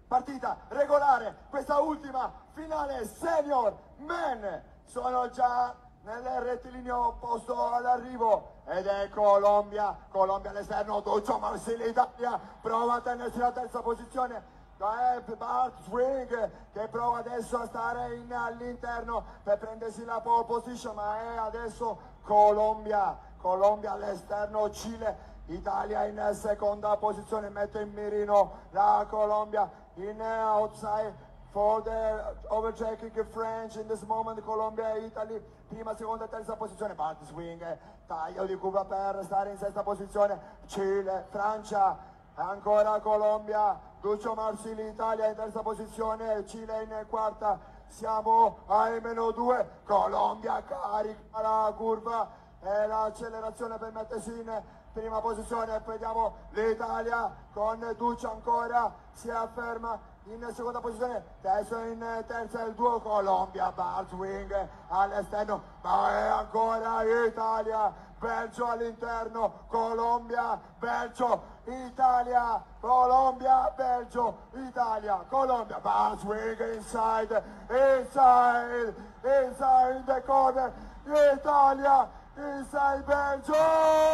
partita regolare, questa ultima finale senior men. Sono già nel rettilineo opposto all'arrivo ed è Colombia all'esterno, Duccio Marsili Italia, prova a tenersi la terza posizione. Bart Swing che prova adesso a stare all'interno per prendersi la pole position, ma è adesso Colombia all'esterno, Cile, Italia in seconda posizione, mette in mirino la Colombia in outside for the overtaking French in this moment. Colombia e Italy prima, seconda e terza posizione. Bart Swing, taglio di curva per stare in sesta posizione. Cile, Francia, ancora Colombia, Duccio Marsili Italia in terza posizione, Cile in quarta, siamo ai -2, Colombia carica la curva e l'accelerazione per mettersi in prima posizione. Vediamo l'Italia con Duccio ancora, si afferma in seconda posizione, adesso in terza il duo Colombia, Bart Swing all'esterno, ma è ancora Italia, Belgio all'interno, Colombia, Belgio, Italia, Colombia, Belgio, Italia, Colombia, Bart Swing inside the corner, Italia, inside Belgio!